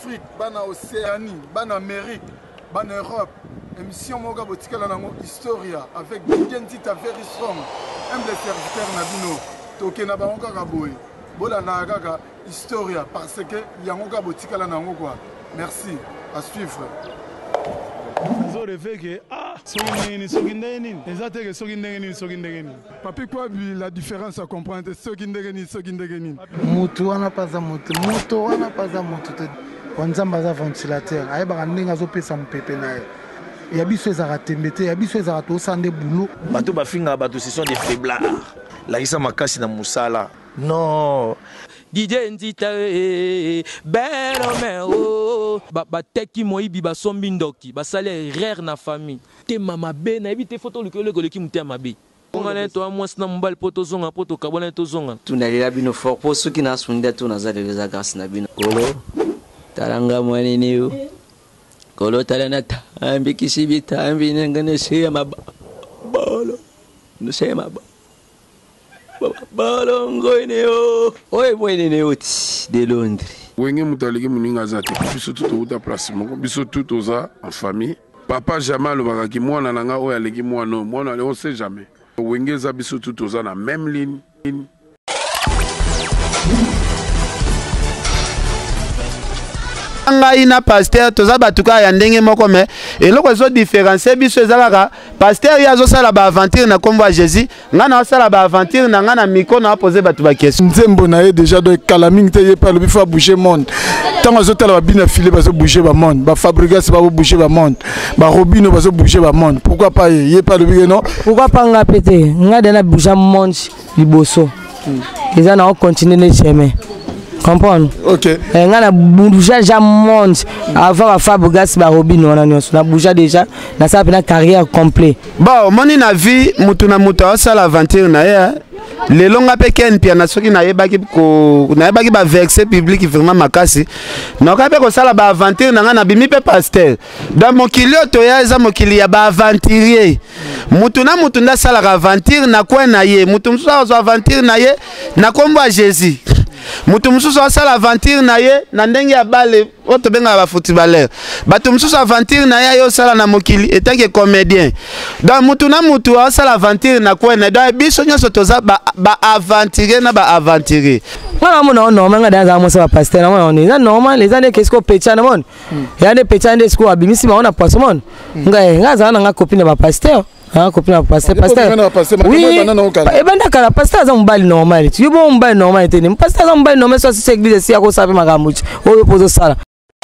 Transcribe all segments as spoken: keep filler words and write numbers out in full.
Afrique, bana Océanie, bana Amérique, bana Europe. Émission Moga Botikala Nango Historia avec Didier Nzita very strong. Humble serviteur Nabino. Toke na bango kaboy. Bola na gaga Historia parce que Yangoga Botikala Nango quoi. Merci. À suivre. Papi quoi la différence à comprendre ce qui ndegeni ce qui ndegeni. Mutu wana paza mutu. Mutu wana paza mutu. Wanzamba za ventilateur. Aye ba ndinga zo pesa mpepe naye. Il y a des choses à rater, il y a des choses à rater au sein des boulots. Bateau bafinga bateau ce sont des faiblards. La isa makasi na musala. Non. Didier Nzita belo mero ba ba teki moyibi ba sombi ndoki ba sale rare na famille. Te mama be na ebite photo lekole koleki mutia mabe. Ngana to amwas na mbal poto zonga poto kabona to zonga. Tunalela bino fort po soki na sunda to na zale za grâce na bino. Kolo. Talanga mwana niyo. Kolo talana tambi kisibi tambi ngane se mabalo no se mabalo balo ngoineo oye mwene oti de Londres wenge mutaliki muninga zate biso tout uta place moko biso tout oza en famille papa jamais alobaka ki mwana nanga oyo aleki mwana mwana on sait jamais wenge za biso tout oza na même ligne. Ngai na pasteur toza batuka ya ndenge moko me eloko zo différencier biso ezalaka pasteur ya zo sala ba aventure na kombo ya Jésus nga na sala ba aventure na nga na micro na poser batu ba question nzembo na ye déjà do kalaming te ye pa le bifa bouger monde tant zo tala ba bina filer ba zo bouger ba monde ba Fabregas ba bouger ba monde ba Robino ba zo bouger ba monde pourquoi pas ye ye pa le biga non pourquoi pas nga pété nga de na bouger monde liboso ils en ont continué le chemin. Comprendre? Ok. On a bougé déjà monde avant à Fabregas ba Robino on a bougé déjà dans sa carrière complète. Bon, moni na vie mutu na mutu ça l'aventure na ya. Les longs apeken pia na soki na yebaki ko na yebaki ba vexer public vraiment makasi. Na ka pe ko sala ba aventure na nga na bimi pe pasteur. Dans mon kilio to ya za mokili ya ba aventurier. Mutu na mutu nda sala aventure na kwa na ye. Mutu msusa zo aventure na ye na kombo ya Jésus. Mutu mususu asala aventure na ye na ndenge ya bale oto benga ba footballeur batu mususu aventure na ye yo sala na mokili etanke comédien donc mutu na mutu asala aventure na kwena donc biso nyoso toza ba, ba aventurer na ba aventurer ngana mona normal nga daza mo sa pasteur na mona on normal les années qu'est-ce qu'on pecha na mona ya ne pecha ndé sko abimisi ba on a poisson mona nga nga za na nga copine ba pasteur. Ah, copine à passer, pasteur. Oui, et ben d'accord, pasteur c'est un bail normal. Tu veux un bail normal, tu dis, pasteur c'est un bail normal, soit c'est église ici à cause ça fait ma gamouche. On pose ça.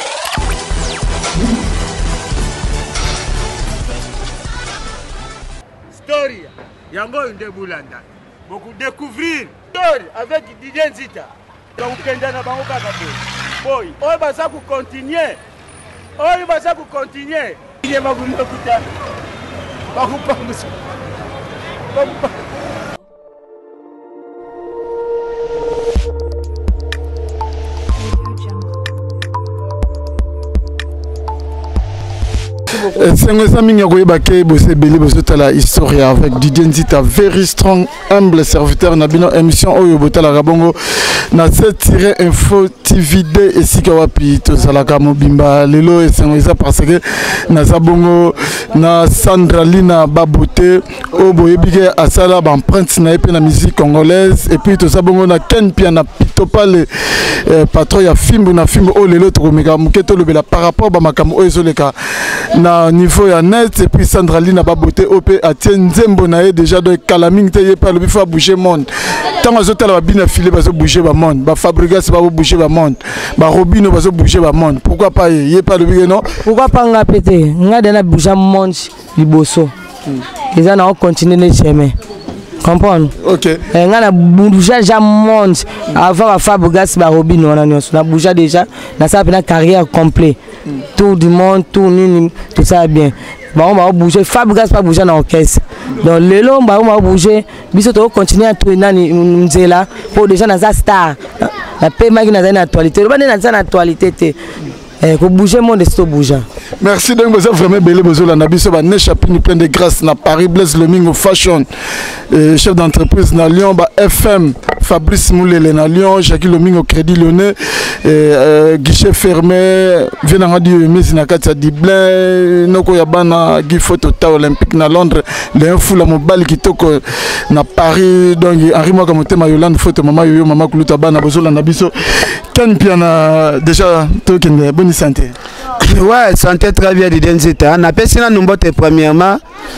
Story, yango inde bulanda. Beaucoup découvrir story avec Didier Nzita. Donc kenda na bango kaka boy. Oyo basa ku continuer. Oyo basa ku continuer. Il va vous écouter. Vamos para vamos para Sengo Sami Nyagoyeba ke bosse belé bosse tala historia avec Didier Nzita very strong humble serviteur na bino émission oyo botala rabongo na sept info T V D et sikawapi to salaka mobimba lelo et sengo ça parce que na zabongo na Sandra Lina Babote o boyebike asala ba empreinte na epena musique congolaise et puis to zabongo na Ken Pia na Pitopale patron ya fimbo na fimbo o lelo to meka muketo lobela par rapport ba makambo o ezoleka na niveau ya net et puis Sandra Lina Babote O P a tien nzembo na ye déjà de kalaming te ye pa le bifa bouger monde tant azotala ba bina filer ba zo bouger ba monde ba Fabregas ba bouger ba monde ba Robino ba zo bouger ba monde pourquoi pas ye ye pa le biga non pourquoi pas nga pété nga de na bouger monde liboso ils en ont continué le chemin. Comprendre? Ok. On a bougé déjà monde avant à Fabregas ba Robino on a bougé déjà dans sa carrière complète. Tout du monde, tout nul, tout ça bien. Bah on va bouger, Fabregas pas bouger dans l'orchestre. Donc le long bah on va bouger, biso to continuer à tourner nani nzela pour déjà dans sa star. La paix magi na dans actualité, ba na dans actualité té. Eh ko bouger monde de sto bouger. Merci donc vous êtes vraiment belé besoin na biso ba ne chapini plein de grâce na Paris Blaise Lemingo Fashion chef d'entreprise na Lyon ba F M Fabrice Moulele na Lyon, Jacques Lomingo au Crédit Lyonnais, euh, guichet fermé, venant du Messi na Katia Diblin, Noko Yabana, Guy Photota Olympique na Londres, le fou la mobile qui toko na Paris, donc Henri Mokamote Yolande photo Mama Yoyo, Mama Kuluta Bana, Bozola Nabiso, Ken Piana, déjà, token, bonne santé. Ouais, santé très bien, Didier Nzita. Na pesina numbote premièrement.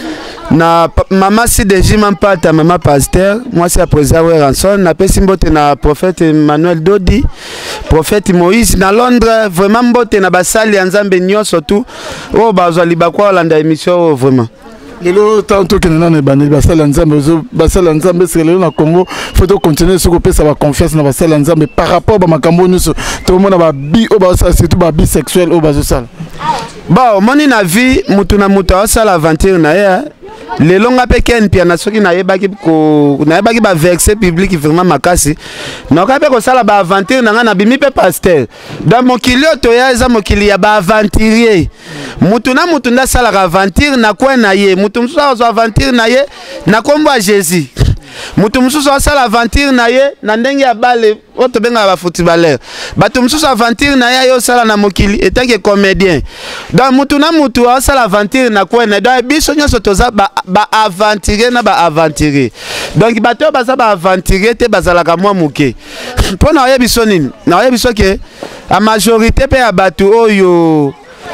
Na maman si de Jiman Pata, maman pasteur, moi c'est après Zawe Ranson, na pesi mbote na prophète Emmanuel Dodi, prophète Moïse na Londres, vraiment mbote na basali Nzambe nyo surtout, oh bazwa libakwa Olanda émission vraiment. Lelo tanto que nana bani basala Nzambe basala Nzambe c'est lelo na Congo, faut continuer ce que peut ça va confiance na basala Nzambe par rapport ba makambo nyuso, tout le monde ba bi o ba surtout ba bisexuel o ba sala. Bon, moni na vie mutu na mutu asala aventure na ya. Les longs appels qui na soki na yebaki ko na yebaki ba vexé public vraiment makasi na ka pe ko sala ba aventure na na bimi pe pasteur dans mon kilio to ya za mokili ya ba aventurier mutu na mutu nda sala ka aventure na kwa na ye mutu msusu azo aventure na ye na kombo a Jésus mutu msusu asala aventure na ye na ndenge ya bale oto benga ba footballeur batu msusu aventure na ye yo sala na mokili etant que comédien dans mutu na mutu asala aventure na kwa na da biso nyoso toza ba ba aventurer na ba aventurer donc bato baza ba aventurer te bazalaka mwa muke po na ye biso nini na ye biso ke a majorité pe ya bato oyo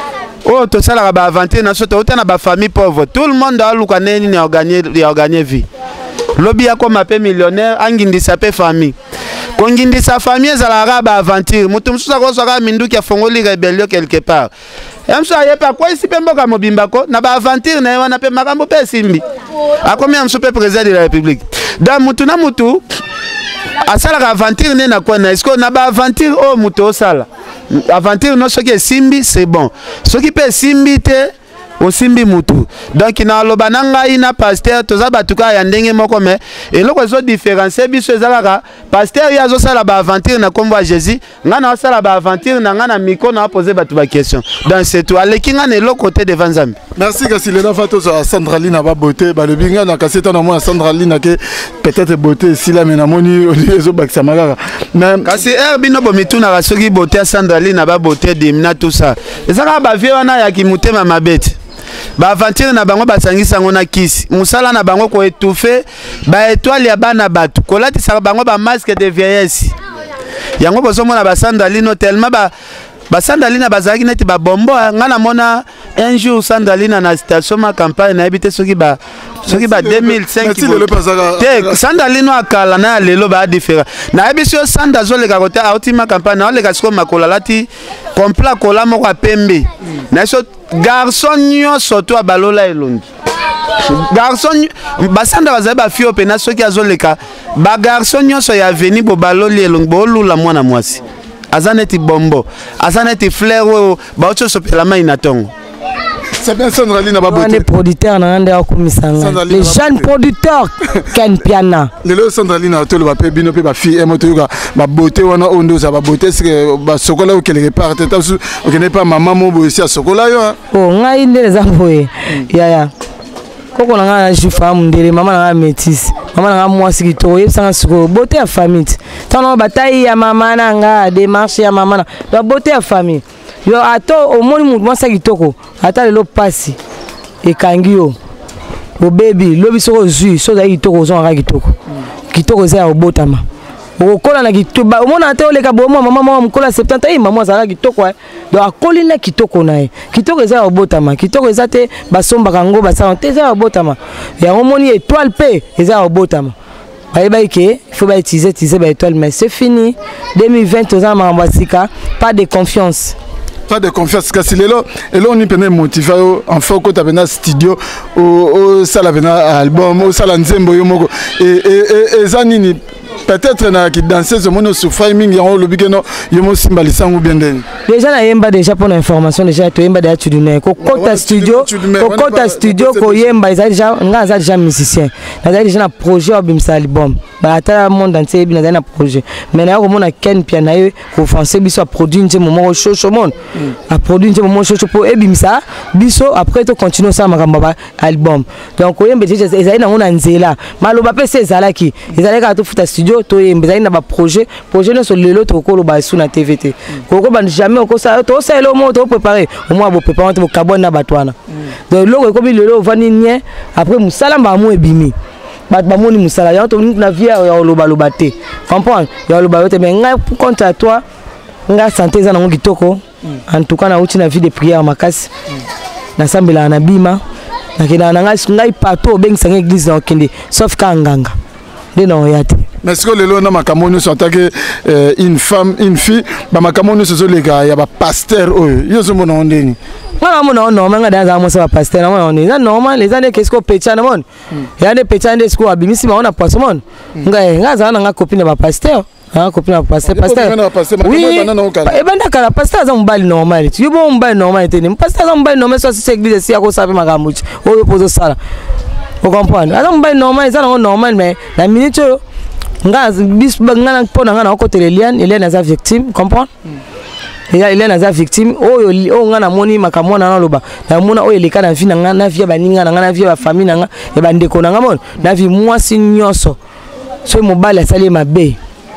oh to sala ba aventurer na soto otana ba famille pauvre tout le monde a luka neni ni gagner ya gagner vie lobi ya koma pe millionnaire angindisa pe famille kongindisa famille ezalaka ba aventure mutu mususa ko soka minduki ya fongoli rebellion quelque part yamso ayepa kwa isi pe mboka mobimba ko na ba aventure na wana pe makambo pe simbi akomi amso pe président de la République da mutu na mutu asala ka aventure ne na kwa na esko na ba aventure o mutu osala aventure no soki simbi c'est bon soki pe simbi te osimbi mutu donc na loba na ngai na pasteur toza batuka ya ndenge moko me eloko zo différencier biso ezalaka pasteur ya zo sala ba aventure na kombo ya Jésus nga na sala ba aventure na nga na miko na poser batu ba question dans c'est tout aleki nga na eloko côté devant Nzambe. Merci kasi lena fato so Sandra Lina ba beauté ba le binga na kaseta na mo Sandra Lina ke peut-être beauté si la mena moni ezo bakisa magara même kasi er bino bo mituna ka soki beauté Sandra Lina ba beauté dimna tout ça ezaka ba vie wana ya kimutema mabete ba aventure na bango basangisa ngo na kisi musala na bango ko étouffer ba étoile ya bana batu kolatisa bango ba masque de vieillesse yango bozomona ba Sandalino tellement ba ba Sandalina bazaki neti ba bombo ngana mona un jour Sandalina na station ma campagne na habité soki ba soki ba deux mille cinq te Sandalino akala na lelo ba différent na habisio Sanda zo le kakote a ultima campagne na le kasiko makola lati complet kola moko pembe na so garçon nyonso to abalola elongi garçon basanda bazali ba fio pena soki azoleka ba garçon nyonso ya veni bo baloli elongi bo lula mwana mwasi azaneti bombo azaneti fleur o ba ocho sopela mai na tongo. C'est bien Sandra Lina ba beauté. Les producteurs na ande akomisanga. Les jeunes producteurs Ken Piana. Lelo Sandra Lina to le ba pe bino pe ba fi emoto yoga ba beauté wana ondo za ba beauté c'est ba sokola o quelque part tata o kene pas maman mo bo ici a sokola yo. Oh ngai ndele za boye. Ya ya. Koko na nga jifa mundele mama na métis. Mama na mwasi kitoko yebsanga siko beauté ya famille. Tano bataille ya mama na nga démarche ya mama na. La beauté ya famille. Yo ato omoni mutu mwasa kitoko ata lelo pasi ekangi yo o baby lobi soko zui so za kitoko zo nga kitoko kitoko za obotama okola na kitoko omona ata oleka bomo mama mama mkola septante eh mama za kitoko do akoli na kitoko na ye kitoko za obotama kitoko za te basomba kango basa te za obotama ya omoni étoile pe za obotama Baïba que il faut pas utiliser utiliser ba étoile mais c'est fini deux mille vingt aux ans mambasika pas de confiance. Pas de confiance kasi lelo elo on peut motiver en fait quand tu as studio au au sala vena album au sala nzembo yo moko et et et zanini peut-être na qui danser ce mono sur framing ya lo bigeno yo mo simbalisa ngo bien den déjà na yemba déjà pour l'information déjà to yemba déjà tu dine ko kota studio ko kota studio ko yemba déjà nga za déjà musicien na déjà na projet au bimsa album ba ata monde entier bi na na projet mais na ko mona Ken Piana yo ko français biso produit nje momo show show monde a produit nje momo show show pour ebimsa biso après to continuer ça makamba ba album donc ko yemba déjà ezali na ngona nzela maloba pe c'est ezalaki ezalaka to futa studio lelo to embezali na ba projet projet no so lelo to ko lo ba sous na T V T ko ko ban jamais ko ça to ça le mo to préparer au moins bo préparer to carbone na batwana donc loko ko bi lelo vani nie après musala ba mo ebimi bat ba moni musala ya to na vie ya lo ba lo baté comprendre ya lo ba te mais ngai contre à toi nga santé za na ngitoko en tout cas na uti na vie de prière makasi na sambela na bima na kina na ngai ngai pato bengisa église na okende sauf ka nganga de na oyate mais ce que le lona makamoni sont que une femme une fille ba makamoni ce sont les gars ya ba pasteur oyo yo zo mona ondeni ngana mona ono manga danza mo sa pasteur na ono na normal les années qu'est-ce qu'on pecha na mon ya ne pecha nde sko abimisi ma ona poisson mon ngai ngaza na nga copine ba pasteur ah copine ba pasteur pasteur oui e banda kala pasteur za mbali normal tu yo mbali normal teni pasteur za mbali normal so si église si ako sabe magamuchi oyo pozo sala o comprendre alors mbali normal za na normal mais la minute nga bis ngana pona ngana ko telelian Eliane za victime comprendre ya Eliane za victime oyo o ngana moni makamona na loba na mona oyo eleka na vie na ngana vie baninga na ngana vie ba famille na nga e bandeko na ngamona na vie mwasi nyonso so mobali asali mabe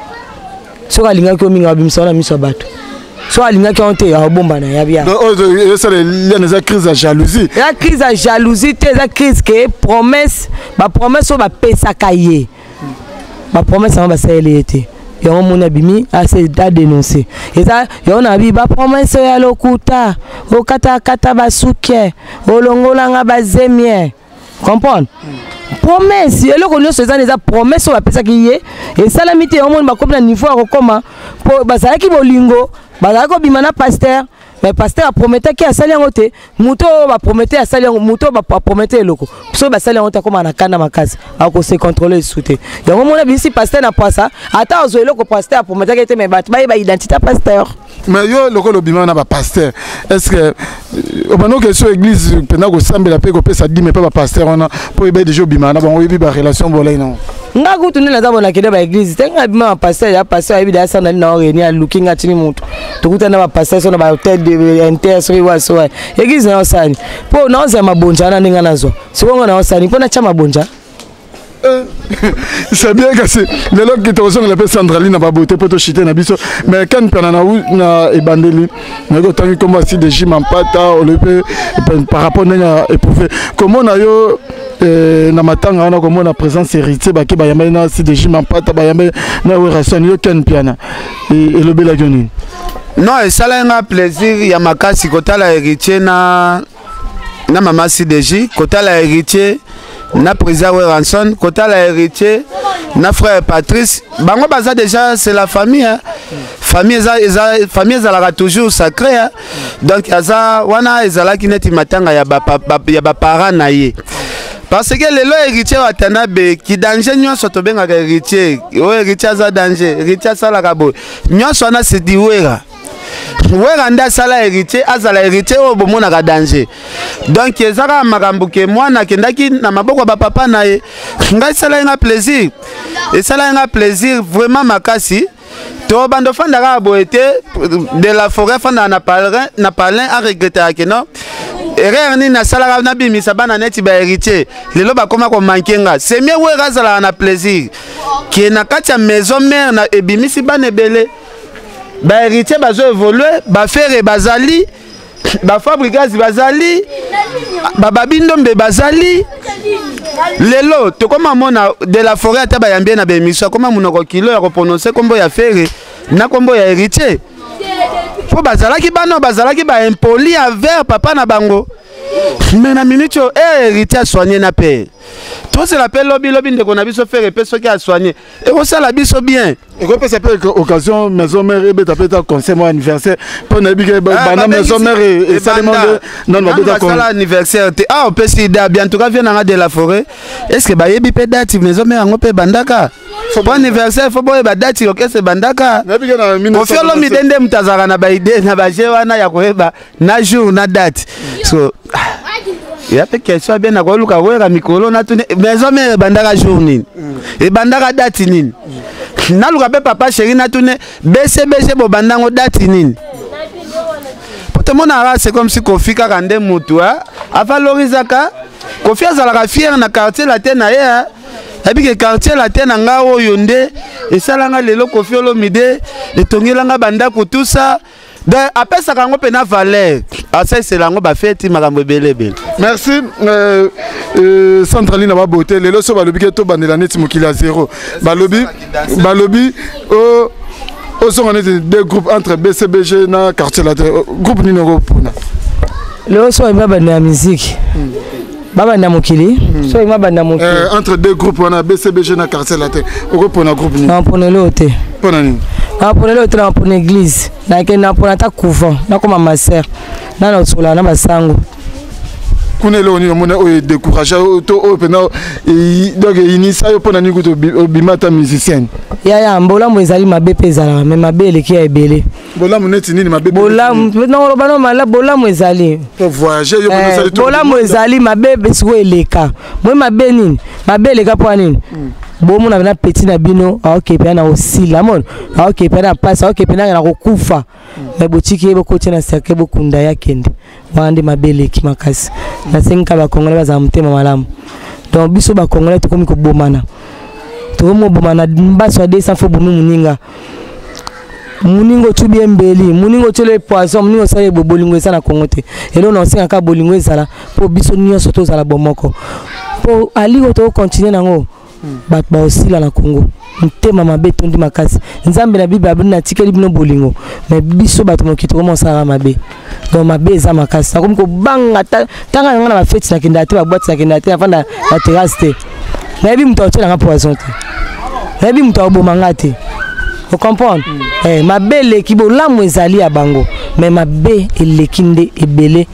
so alinga ko minga bimsona miso bato so alinga ko onte ya bomba na ya bia donc ça Eliane za crise de jalousie la crise de jalousie te za crise que promesse ba promesse so ba pesa kaye ma promesse va s'aider été et on mon abimi a c'est à dénoncer et ça y on a bi ba promesse ya lokuta o kata kata basuke o longola nga bazemie comprendre promesse et le connait ces années promesse va pesa qui est et ça la mité on mon ba comme na niveau à comment pour ba ça ki bolingo ba ça ko bimana pasteur mais pasteur a prometté qu'il a sali en côté muto va promettre à sali muto va promettre loko so ba sali en côté comme na kana makasi a ko se contrôler souté donc mon avis si pasteur n'a pas ça attends zo loko pasteur a prometté que mais ba ba identité pasteur mais yo loko lo bima na ba pasteur est-ce que au bano que sur église pendant ko sambela pe ko pesa dix mais pas ba pasteur on a pour be déjà bima na bon oui ba relation bolay non nga kutu nila za bona kede ba église tenga bima pasteur ya pasteur abi da sana na ore ni a looking at ni mutu tukuta na ba pasteur so na ba hotel de inter so wa so église na osani po na oza mabonja na ninga nazo sikongo na osani po na chama bonja c'est bien que c'est le log qui te rejoint l'appelle Sandraline na baboté pour te chiter na biso mais quand pena na na ebandeli na ko tangi comme si de jim en pata au le par rapport na éprouvé comment na yo na matanga na comme na présence héritier ba ke ba yamba na si de jim en pata ba yamba na we rason yo ken piana et le bela joni non et ça là un plaisir ya makasi kotala héritier na na mama C D J kotala héritier na président Ranson kota la héritier na frère Patrice bango baza déjà c'est la famille hein. famille eza eza famille ezalaka toujours sacré hein. Donc aza wana ezala kineti matanga ya ba ya ba parents na ye parce que lelo héritier watana be ki danger nyonso to benga héritier o héritier aza danger héritier sala kabo nyonso na se diwera wera nda sala héritier azala héritier o bomona ka danger donc ezaka makambo ke mwana kendaki na maboko ba papa na ye ngai sala nga plaisir et sala nga plaisir vraiment makasi to bando fanda ka boete de la forêt fanda na palin na palin a regretter que non erreur ni na sala na bimisa bana neti ba héritier lelo ba koma ko mankenga c'est mieux wera sala na plaisir qui na kati ya maison mère na ebimisi bana ebele ba héritier bazo évoluer ba faire bazali ba fabriquage bazali ba babindombe bazali lelo to koma mona de la forêt ata ba yambie na bemission koma munoko kilo ya ko prononcer kombo ya faire na kombo ya héritier po bazalaki bano bazalaki ba impoli envers papa na bango mais na minute eh héritier soigner na père tout c'est l'appel lobby lobby ndeko na biso faire pe soki a soigner et ko sala biso bien et ko pesa pe occasion maison mère ebe ta peta conseil mo anniversaire pour na bi ke bana maison mère et seulement non non ba sala anniversaire ah on peut si da bien en tout cas vient na de la forêt est-ce que ba yebi pe date maison mère ngo pe bandaka pour anniversaire faut boye ba date ok c'est bandaka on fait l'homme dende mtazara na ba idée na ba jewana ya koeba na jour na date so il y a quelque chose bien à quoi le carreau mikolo na tune maison mère bandaka journée et bandaka date nini na luka be papa chéri na tune bc bc bo bandango date nini pour mon ara c'est comme si Kofi ka kande mutu a valorisaka Kofi azalaka fier na quartier la tena ye abike quartier la tena nga oyo nde esalanga lelo Koffi Olomide etongelanga bandako tout ça de apesa kango pena valeur asa selango ba feti makambo ebele. Merci euh, euh, Centraline na beauté lelo so balobi ke to bandela neti mokili à zéro balobi balobi o o so on est deux groupes entre B C B G na quartier la groupe numéro pona lelo so ba banda musique baba na mokili so ima banda mokili entre deux groupes on a B C B G na quartier la o pona groupe ni na pona lote pona ni na pona lote na pona église na ke na pona ta couvent na koma ma sœur na na sola na basango kuna leo ni mona o décourager to o pena donc inisa yo pona ni kuto bimata musicien ya ya mbola mwezali mabe pezala mais mabe eleki ebele bola muneti nini mabe bola non lo bano mala bola mwezali to voyager yo pona sali to bola mwezali mabe besuko eleka mwe mabe nini mabe eleka po nini bomu na na petit na bino aokepe na osila mon aokepe na pasa aokepe na kokufa mais botiki ebo ko tena sake bokunda ya kende wande mabele ki makasi na senka ba kongole baza mutema malamu donc biso ba kongole to komi ko bomana to mo bomana mbaso de sa fo bomu muninga muningo tubi embeli muningo tele poison muningo sa bolingo esa na kongote elo na senga ka bolingo ezala po biso nyonso to zala bomoko po ali to continuer nango bat ba osila na Congo ntema mabe tondi makasi nzambe na bible abuna tikeli bino bolingo mais biso bato mokito commence à mabe donc mabe za makasi comme ko banga tanga ngana ba fête na kenda te ba boîte na kenda te afanda la terrasse te mais bi mto tela nga poison te mais bi mto obomanga te vous comprenez eh mabe le kibo lamu ezali ya bango mais mabe elekinde ebele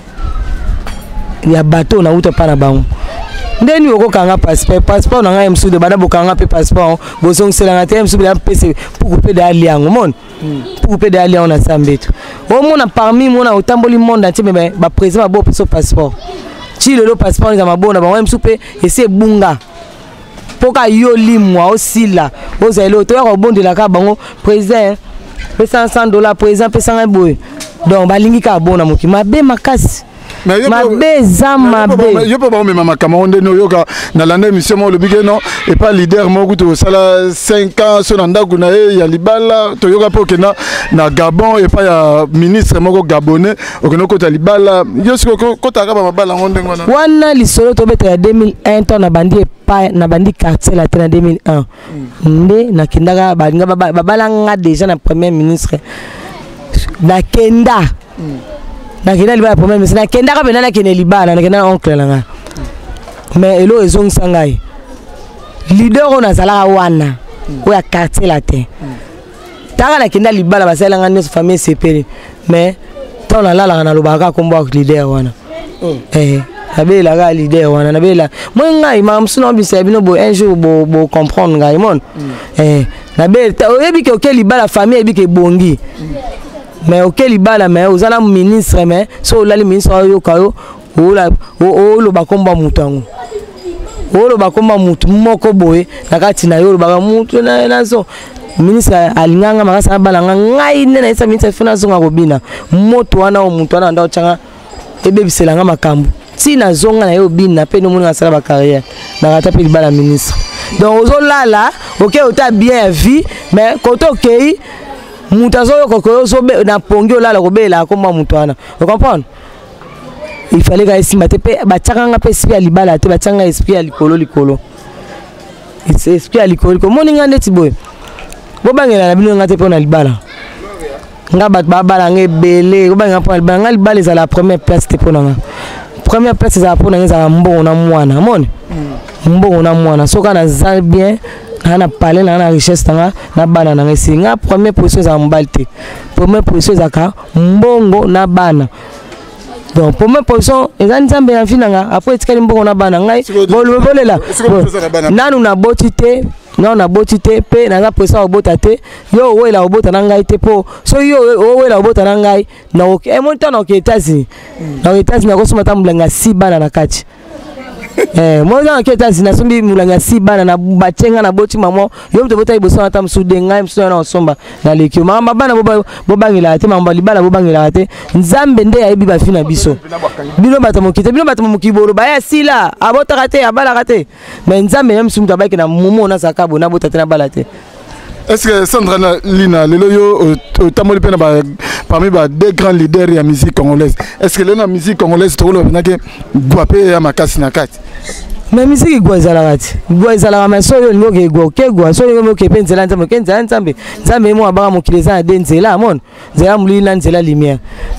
ya bateau na uta pana bango ndeni oko kanga passeport passeport na nga msude bada bokanga pe passeport bosong selanga te msude ya pese pour couper de aliango mon pour couper de aliango na sambeto o mona parmi mona otamboli monde entier mais ba président ba bo passeport ti le passeport za mabona ba msupe ese bunga poka yo limwa osila ozelo to ya kobondela ka bango président pe cent dollars président pe cent boy donc balingi ka bona moki mabe makasi mabe za mabe yo pa ba mema makamonde no yoka na landa émission mo le bigeno et pas leader mo kuto sala cinq ans so nanda kuna e ya libala to yoka po kena na Gabon et pas ya ministre moko gabonais okeno kota libala yo siko kota ka ba mabala ngonde ngona wana lisolo to beta ya deux mille un to na bandi pa na bandi quartier la tena deux mille un nde na kindaka balinga babala nga déjà na premier ministre na kenda na kenda libala premier ministre na kenda ka bena na kene libala na kenda oncle langa mais elo ezong sangai leader ona sala wana o ya quartier la te taka na kenda libala basala nga nyo famille sepeli mais to na lala na lobaka kombo leader wana eh abela ga leader wana na bela mwenga imam suno bisa bino bo un jour bo bo comprendre ngai mon eh na bela oyebi ke okeli bala famille ebi ke bongi mais okeli bala mais ozala ministre mais so lali ministre yo kayo ola o lo bakomba mutango o lo bakomba mutu moko boye nakati na yo lo baka mutu na nazo ministre alinganga makasa bala ngai nena isa ministre funa zonga kobina moto wana o mutu wana nda ochanga ebebiselanga makambo si na zonga na yo bina pe no mona sala ba carrière na rata pe libala ministre donc ozo lala OK ota bien vie mais koto OK mutazo yo kokoyo so na pongi olala kobela komba mutwana vous comprenez il fallait que ici mate pe ba tchanga pe esprit ya libala te ba tchanga esprit ya likolo likolo c'est esprit ya likolo ko moninga ndeti boy bo bangela na bino ngate pe na libala nga bat ba bala ngebele ko banga pa libala nga libala za la première place te pona nga première place za pona nga za mbongo na mwana mone mbongo na mwana soka na za bien na parler na na richesse tanga na bana na ngesi nga première position za mbalte première position za ka mbongo na bana donc première position ezani nzambe na finanga après tikali mbongo na bana ngai bolo bolela nanu na botite non na botite pe na za position obota te yo wela obota na ngai te po so yo wela obota na ngai na OK e monta na États-Unis na États-Unis na kosoma tambulanga si bana na kati eh moi na keta zina sombi mulanga si bana na batenga na boti mamo yo mto bota iboso na tam sudenga mso na osomba na lekio mama bana boba bobangila te mamba libala bobangila te nzambe nde ya biba fina biso bino bata mokite bino bata mokiboro ba ya sila abota kate abala kate mais nzambe même sumta ba ke na mumo na sakabo na bota te na bala te. Est-ce que Sandra Lina, Leloyo, Tamoli Pena, parmi les deux grands leaders de la musique congolaise, est-ce que la musique congolaise, tu as dit que Guapé a ma casse na carte? Mais musique est guazalarati. Guazalara, mais so yo ngoke go, ke go, so yo ngoke penzela nzambe, kenza nzambe. Nzambe mo abara mo kileza denzela mon. Zela mulila nzela lumière.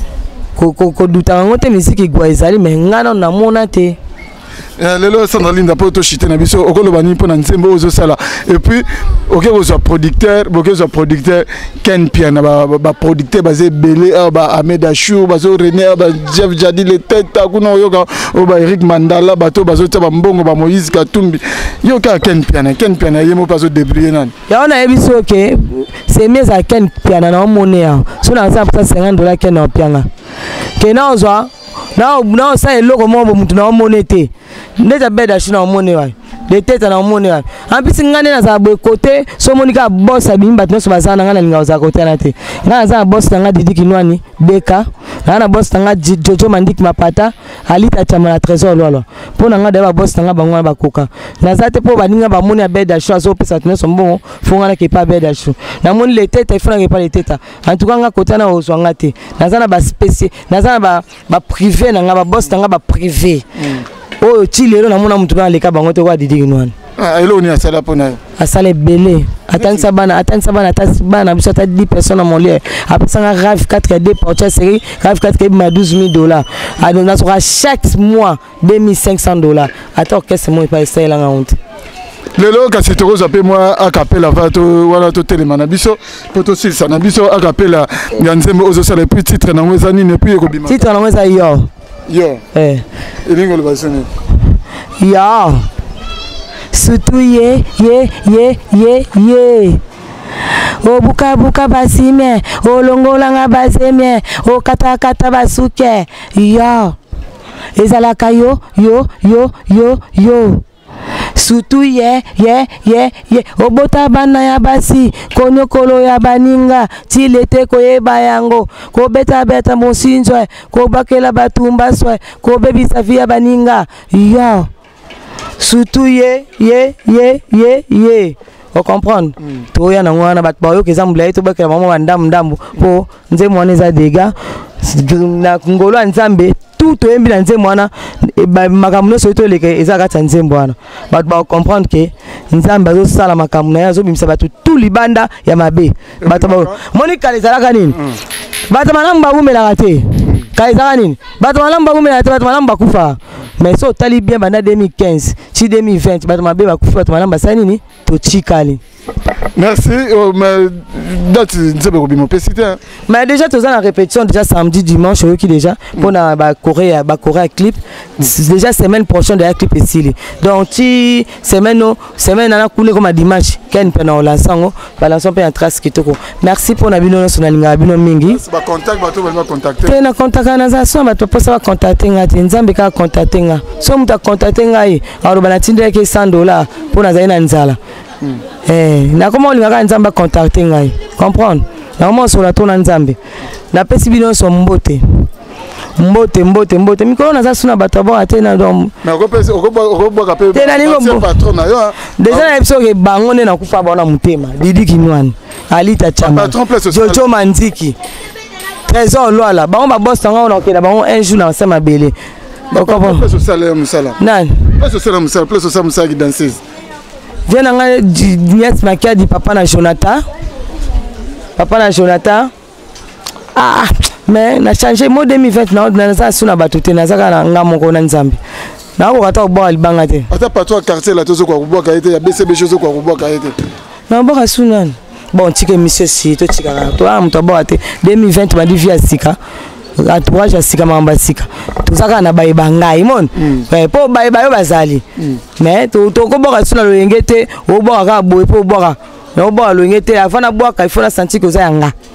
Ko ko ko duta ngote musique guazali mais ngana na mona te. Lelo Sandra Linda poto chité na biso okolo bani pona nzembo ozo sala et puis OK ozo producteur OK ozo producteur Ken Piana ba ba producteur basé belé ba Ahmed Achou bazo René ba Jeff Jadi le tête kuna yoka o ba Eric Mandala bato bazo taba mbongo ba Moïse Katumbi yoka Ken Piana Ken Piana yemo bazo débrouiller nan ya on a biso OK c'est mieux à Ken Piana na monnaie so na ça cinquante dollars Ken na Piana Kena ozwa na na ça eloko mo mutu na monete ndeta beda shina omone wa de teta na omone wa ampisi ngane na za boy côté so monika boss abimba tno so bazana ngana linga za côté na te ngana za boss tanga Didi Kinwani Beka ngana boss tanga Jojo Mandik Mapata alita chama na trésor lolo pona ngada ba boss tanga bangwa ba koka na za te po baninga ba moni beda sho so pesa tno so mbongo fonga na ke pa beda sho na moni le teta ifuna ke pa le teta en tout cas nga côté na ozo ngate na za na ba spécial na za na ba ba privé na nga ba boss tanga ba privé oh chilero na mona mtu na leka bango te kwa Didi Kinwani ah elo ni asala pona asale belé atangisa bana atangisa bana bana biso ta dix personnes mon lieu apesanga Rave quatre deux porteurs série Rave quatre ma douze mille dollars adona sera chaque mois deux mille cinq cents dollars attends qu'est-ce moi pas essayer la honte lelo kasi toko zape moi akapela vato wala to telemana biso poto silsa na biso akapela ya nzembo ozo sala puis titre na mweza nini puis ekobima titre na mweza yo yo eh elingo le basone yo sutu ye ye ye ye ye obuka buka basime olongola nga basime okata kata basuke yo ezalaka yo yo yo yo yo sutu ye ye ye ye obota bana ya basi konyokolo ya baninga tilete koyeba yango ko beta beta mosinzo ko bakela batumba swa ko bebisa via baninga yo sutu ye ye ye ye ye o comprendre mm. To ya na ngwana bat ba yo ke zambula to bakela mama ndam ndambu po nze mwana za dega na ngolo nzambe tout to embi na nze mwana makamno so to leke ezaka tsanze mbwana bat ba comprendre ke nzambe zo sala makamno ya zo bimisa batu tout libanda ya mabe bat ba monika lezalaka nini bat manamba bumela kate kaizaka nini bat manamba bumela kate bat manamba kufa mais so tali bien bana deux mille quinze ci deux mille vingt bat mabe ba kufa bat manamba sa nini to chikali. Merci. Oh, mais date nzebe kobimo pesite. Mais déjà tous en répétition déjà samedi dimanche qui déjà pour na ba Corée ba Corée clip déjà semaine prochaine de clip ici. Donc ti semaine no semaine na coulé comme dimanche ken pena o lansango ba lanson pe en trace kitoko. Merci pour na bino so na linga bino mingi. Ba contact ba to ba contacter. Pe na contact na za so ba to posa ba contacter ngati nzambe ka contacter nga. So muta contacter ngai aro bana tindé ke cent dollars pour na zaina nzala. Mm. Eh, na comment on va nzamba contacter ngai. Comprendre? Na comment sur la tona nzambe. Na pesi bino so mbote. Mbote mbote mbote. Mikolo na za suna batabo atena dom. Na ko pesi ko bo ka pe. Tena ningo patron na yo. Déjà na episode ke bangone na kufa bona mutema. Didi Kinwani. Alita chama. Jojo Mandiki. Trésor Loala. Ba on ba boss tanga on okela ba on un jour na sema belé. Ba ko ba place salaire musala. Nan. Place salaire musala, place salaire musala qui danseuse. Viens nga Niette Makia di papa na Jonathan. Papa na Jonathan. Ah, mais na changé mo deux mille vingt na na za suna batote na zaka na nga moko na nzambe. Na ko kata obo alibanga te. Ata patron quartier la tozo kwa kuboka ete ya B C B chose kwa kuboka ete. Na boka suna. Bon tike monsieur si to tika to am to bo ate deux mille vingt ba di via sika. Entourage ya sika mamba sika tuzaka na baye bangai mon eh po baye bayo bazali mais to to ko boka suna lo ngete o boka ka boye po boka na o boka lo ngete afana boka ifona santi ko za yanga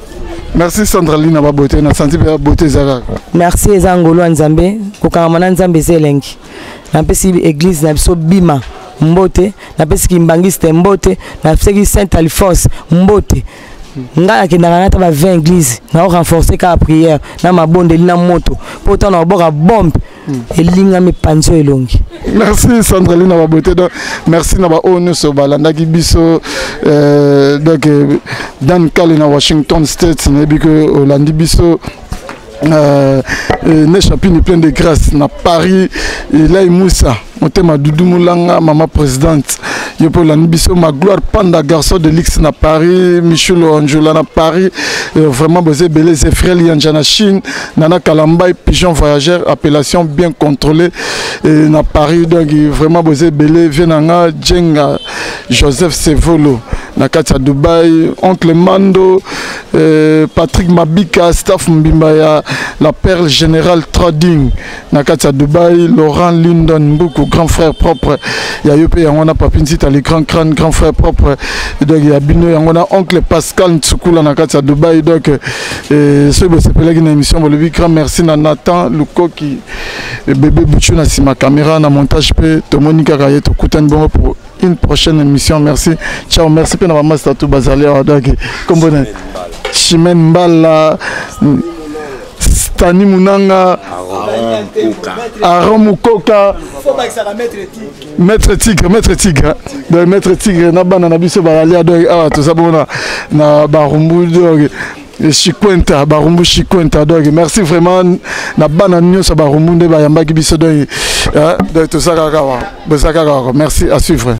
Merci Sandraline ba beauté na senti ba beauté zaka. Merci ezangolo nzambe ko kamana nzambe zelengi. Na pesi église na biso bima mbote na pesi kimbangiste mbote na pesi Saint Alphonse mbote. Nga kendanga na ta ba vingt église na renforcer ka prière na mabondeli na moto. Pourtant na boka bombe elinga me panzo elongi. Merci Sandraline na ba beauté donc merci na ba onu so balanda ki biso euh donc Dan Kali na Washington State na bi que Olandi biso euh ne chapine plein de grâce na Paris et là Moussa Motema Doudou Moulanga maman présidente yopo Olandi biso ma gloire panda garçon de l'X na Paris Michel Anjola na Paris vraiment bosé belé ses frères Lianjana Chine Nana Kalamba pigeon voyageur appellation bien contrôlée na Paris donc vraiment bosé belé Vienanga Djenga Joseph Sevolo na Katia Dubaï oncle Mando euh, Patrick Mabika staff Mbimbaya la perle générale Trading na Katia Dubaï Laurent Lindon Mboukou grand frère propre il y a eu on a papinsit les grand crâne grand frère propre donc il y a bino on a oncle Pascal Ntsukula na Katia Dubaï donc euh ce beau c'est une émission bon le grand merci na Nathan Luko qui bébé Bouchou na si ma caméra na montage pe to Monica Kaye to Kutani bon pour une prochaine émission merci ciao merci pour maman Statou Bazali donc comme bon Chimène Mbala Stani Munanga Aaron Mukoka Maître Tigre Maître Tigre donc Maître Tigre na bana na biso Bazali donc ah tout ça bon na Barumbu donc Chikwenta Barumbu Chikwenta donc merci vraiment na bana nyonso Barumbu nde bayambaki biso donc donc tout ça kaka merci à suivre.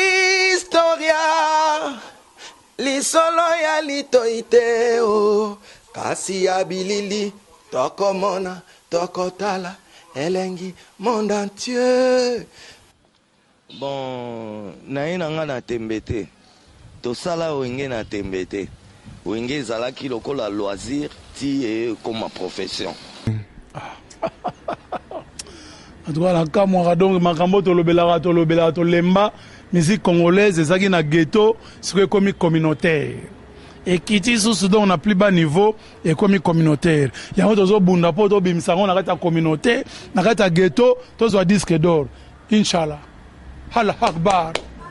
Lisolo ya litoite o kasi ya bilili tokomona tokotala elengi monde entier. Bon naina nga na tembete tosala wenge na tembete wenge ezalaki lokola loisir ti e comme profession. En tout cas la kamwa donc makambo tolobelaka tolobelaka tolemba musique congolaise ezaki na ghetto c'est comme communautaire et kiti sous donc na plus bas niveau et comme communautaire yango tozo bunda po to bimisa on na kata communautaire na kata ghetto tozo disque d'or inchallah hal akbar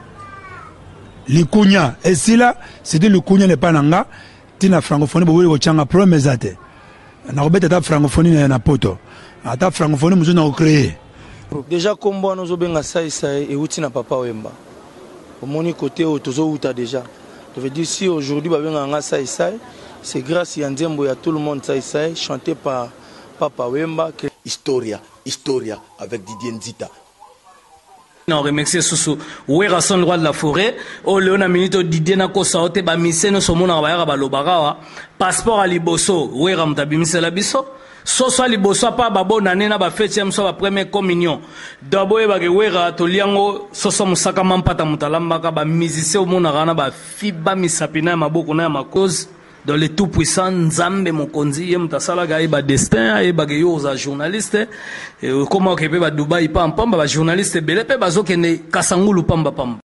likunya esila c'était likunya le pananga tina francophonie bo ko changa promesse ate na ko beta ta francophonie na poto ata francophonie muzo na créer déjà kombo nous benga sai sai et uti na papa Wemba au moni côté au tozo uta déjà je veux dire si aujourd'hui ba benga nga sai sai c'est grâce à Nzembo ya tout le monde sai sai chanté par papa Wemba que Historia Historia avec Didier Nzita. On remercie Soso Wera son roi de la forêt o leona minito Didier na ko saote ba miseno somona ba yaka ba lobaka passeport à liboso Wera mtabimise la biso so so liboso pa babo nane na ba fête ya mso ba première communion dabo e ba ke Wera to liango so so musaka mampata mutalamba ka ba musicien o mona kana ba fiba misapina maboko na makoz dans le tout puissant Nzambe mokonzi ye mutasala ga e ba destin e ba ke yo za journaliste e comment ke pe ba Dubai pa pamba ba journaliste bele pe ba zo kene kasangulu pamba pamba